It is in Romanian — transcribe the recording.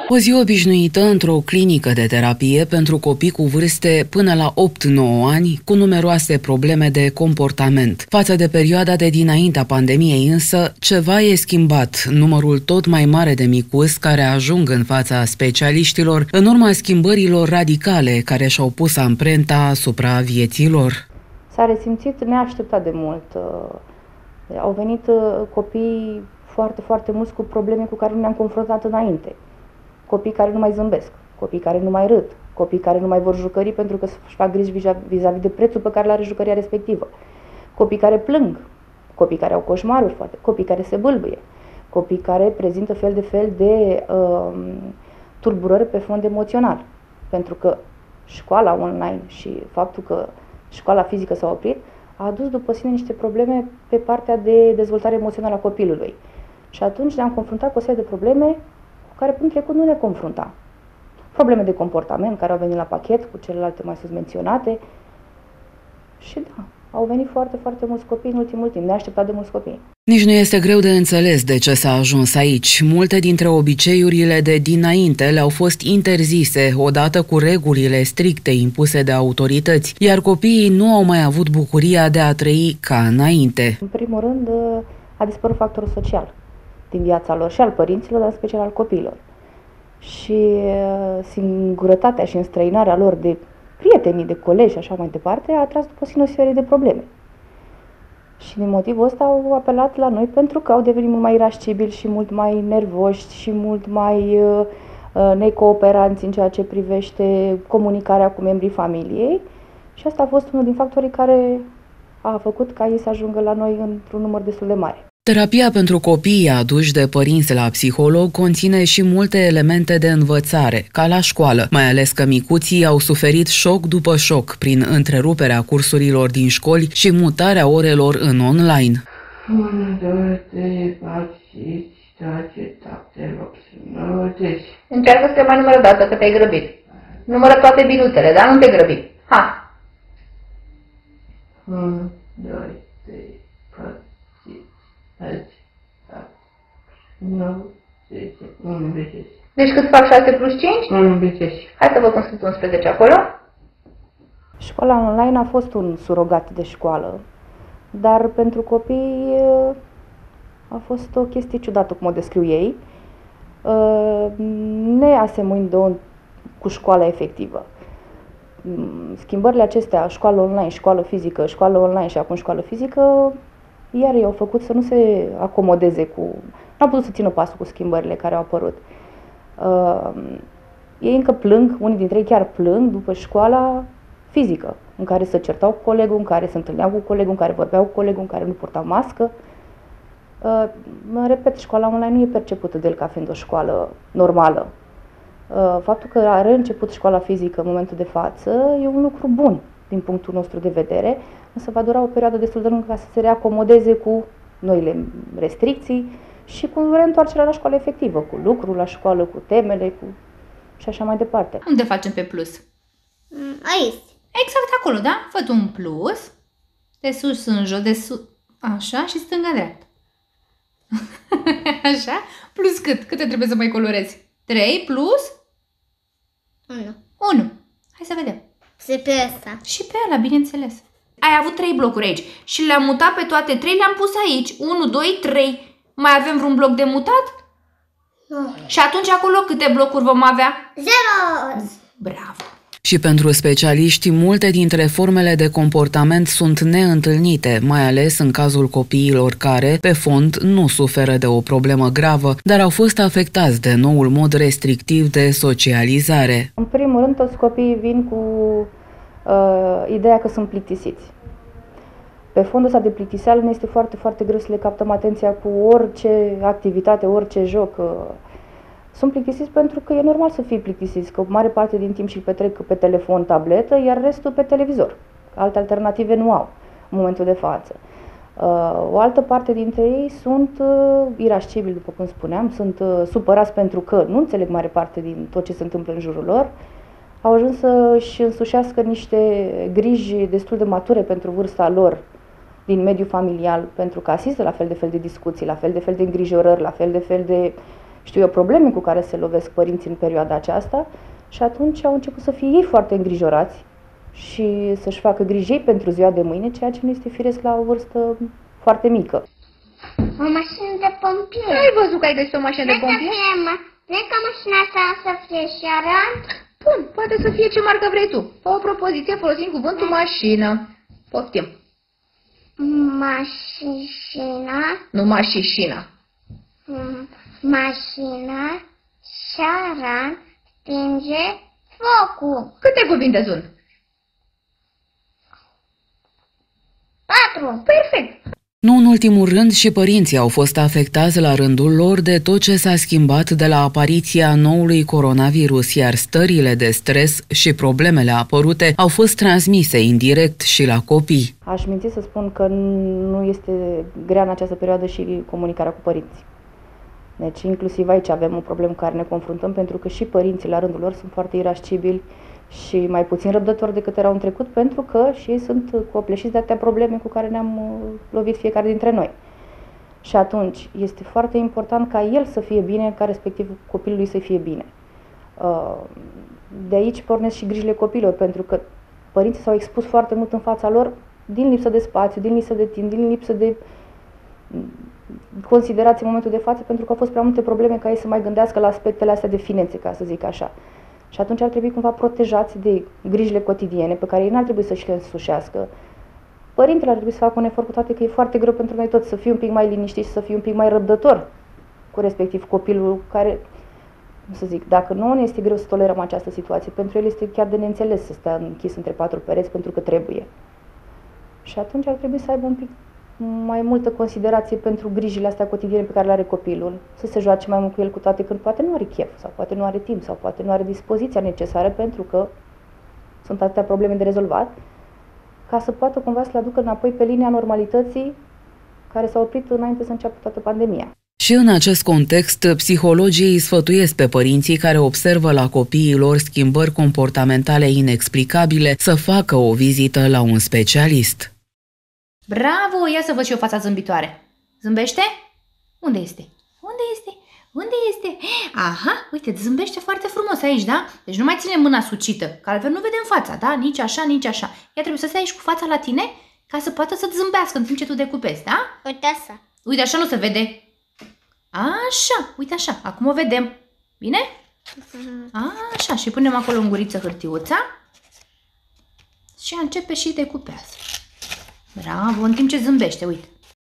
O zi obișnuită într-o clinică de terapie pentru copii cu vârste până la 8-9 ani, cu numeroase probleme de comportament. Față de perioada de dinaintea pandemiei însă, ceva e schimbat. Numărul tot mai mare de micuți care ajung în fața specialiștilor în urma schimbărilor radicale care și-au pus amprenta asupra vieții lor. S-a resimțit neașteptat de mult. Au venit copii foarte, foarte mulți cu probleme cu care nu ne-am confruntat înainte. Copii care nu mai zâmbesc, copii care nu mai râd, copii care nu mai vor jucării pentru că își fac griji vis-a-vis de prețul pe care îl are jucăria respectivă. Copii care plâng, copii care au coșmaruri, copii care se bâlbâie, copii care prezintă fel de tulburări pe fond emoțional. Pentru că școala online și faptul că școala fizică s-a oprit a adus după sine niște probleme pe partea de dezvoltare emoțională a copilului. Și atunci ne-am confruntat cu o serie de probleme cu care până în trecut nu ne confruntam. Probleme de comportament care au venit la pachet cu celelalte mai sus menționate. Și da, au venit foarte, foarte mulți copii în ultimul timp, neașteptat de mulți copii. Nici nu este greu de înțeles de ce s-a ajuns aici. Multe dintre obiceiurile de dinainte le-au fost interzise, odată cu regulile stricte impuse de autorități, iar copiii nu au mai avut bucuria de a trăi ca înainte. În primul rând, a dispărut factorul social din viața lor și al părinților, dar în special al copiilor. Și singurătatea și înstrăinarea lor de prietenii, de colegi și așa mai departe a atras după sine o serie de probleme. Și din motivul ăsta au apelat la noi pentru că au devenit mult mai irascibili și mult mai nervoși și mult mai necooperanți în ceea ce privește comunicarea cu membrii familiei. Și asta a fost unul din factorii care a făcut ca ei să ajungă la noi într-un număr destul de mare. Terapia pentru copiii aduși de părinți la psiholog conține și multe elemente de învățare, ca la școală, mai ales că micuții au suferit șoc după șoc prin întreruperea cursurilor din școli și mutarea orelor în online. 1, 2, 3, 4, 5, 6, 7, 8, 9, 10. Încearcă să te mai numără dată că te-ai grăbit. Numără toate binuțele, dar nu te grăbi. Ha! 1, 2, 3, 4, 5, 6, 7, 9, 10, 11. Deci cât fac 6 plus 5? 11. Hai să văd cum sunt 11 acolo. Școala online a fost un surogat de școală, dar pentru copii a fost o chestie ciudată, cum o descriu ei, neasemănând cu școala efectivă. Schimbările acestea, școală online, școală fizică, școală online și acum școală fizică, iar i-au făcut să nu se acomodeze cu... n-au putut să țină pasul cu schimbările care au apărut. Ei încă plâng, unii dintre ei chiar plâng după școala fizică, în care se certau cu colegul, în care se întâlneau cu colegul, în care vorbeau cu colegul, în care nu purtau mască. Repet, școala online nu e percepută de el ca fiind o școală normală. Faptul că a reînceput școala fizică în momentul de față e un lucru bun din punctul nostru de vedere, însă va dura o perioadă destul de lungă ca să se reacomodeze cu noile restricții și cu reîntoarcerea la școală efectivă, cu lucru la școală, cu temele, și așa mai departe. Unde facem pe plus? Aici. Exact acolo, da? Fă tu un plus, de sus în jos, de sus, așa, și stânga-dreapta. Așa? Plus cât? Câte trebuie să mai colorezi? 3 plus? 1. 1. Hai să vedem. Se pe ăsta. Și pe ăla, bineînțeles. Ai avut 3 blocuri aici și le-am mutat pe toate 3, le-am pus aici. 1, 2, 3. Mai avem vreun bloc de mutat? Nu. Și atunci acolo câte blocuri vom avea? 0. Bravo! Și pentru specialiști, multe dintre formele de comportament sunt neîntâlnite, mai ales în cazul copiilor care, pe fond, nu suferă de o problemă gravă, dar au fost afectați de noul mod restrictiv de socializare. În primul rând, toți copiii vin cu ideea că sunt plictisiți. Pe fondul ăsta de plictiseală ne este foarte, foarte greu să le captăm atenția cu orice activitate, orice joc. Sunt plictisiți pentru că e normal să fii plictisiți, că o mare parte din timp și petrec pe telefon, tabletă, iar restul pe televizor. Alte alternative nu au în momentul de față. O altă parte dintre ei sunt irascibili, după cum spuneam, sunt supărați pentru că nu înțeleg mare parte din tot ce se întâmplă în jurul lor. Au ajuns să-și însușească niște griji destul de mature pentru vârsta lor din mediul familial, pentru că asistă la fel de discuții, la fel de îngrijorări, la fel de știu eu, probleme cu care se lovesc părinții în perioada aceasta și atunci au început să fie ei foarte îngrijorați și să-și facă griji ei pentru ziua de mâine, ceea ce nu este firesc la o vârstă foarte mică. O mașină de pompier. Ai văzut că ai găsit o mașină de pompier? Vrei ca mașina asta să fie Sharon? Bun, poate să fie ce marcă vrei tu. Fă o propoziție folosind cuvântul mașină. Poftim. Mașina. Nu mașișina. Mașina Sharon stinge focul. Câte cuvinte sunt? 4. Perfect. Nu în ultimul rând, și părinții au fost afectați la rândul lor de tot ce s-a schimbat de la apariția noului coronavirus, iar stările de stres și problemele apărute au fost transmise indirect și la copii. Aș minți să spun că nu este grea în această perioadă și comunicarea cu părinții. Deci inclusiv aici avem un problem cu care ne confruntăm, pentru că și părinții la rândul lor sunt foarte irascibili și mai puțin răbdători decât erau în trecut, pentru că și ei sunt copleșiți de atâtea probleme cu care ne-am lovit fiecare dintre noi. Și atunci este foarte important ca el să fie bine, ca respectiv copilul lui să fie bine. De aici pornesc și grijile copilor, pentru că părinții s-au expus foarte mult în fața lor din lipsă de spațiu, din lipsă de timp, din lipsă de considerație în momentul de față, pentru că au fost prea multe probleme ca ei să mai gândească la aspectele astea de finețe, ca să zic așa. Și atunci ar trebui cumva protejați de grijile cotidiene pe care ei n-ar trebui să-și le însușească. Părintele ar trebui să facă un efort, cu toate că e foarte greu pentru noi toți să fii un pic mai liniștit și să fii un pic mai răbdător cu respectiv copilul care, să zic, dacă nouă ne este greu să tolerăm această situație, pentru el este chiar de neînțeles să stea închis între 4 pereți pentru că trebuie. Și atunci ar trebui să aibă un pic mai multă considerație pentru grijile astea cotidiene pe care le are copilul, să se joace mai mult cu el, cu toate când poate nu are chef, sau poate nu are timp, sau poate nu are dispoziția necesară, pentru că sunt atâtea probleme de rezolvat, ca să poată cumva să le aducă înapoi pe linia normalității care s-a oprit înainte să înceapă toată pandemia. Și în acest context, psihologii îi sfătuiesc pe părinții care observă la copiii lor schimbări comportamentale inexplicabile să facă o vizită la un specialist. Bravo! Ia să văd și eu fața zâmbitoare. Zâmbește? Unde este? Unde este? Unde este? Aha, uite, zâmbește foarte frumos aici, da? Deci nu mai ține mâna sucită, că altfel nu vedem fața, da? Nici așa, nici așa. Ea trebuie să stai aici cu fața la tine ca să poată să-ți zâmbească în timp ce tu decupezi, da? Uite asta. Uite, așa nu se vede. Așa, uite așa, acum o vedem. Bine? Așa, și punem acolo în guriță hârtiuța și începe și decupează. Bravo, în timp ce zâmbește, uite.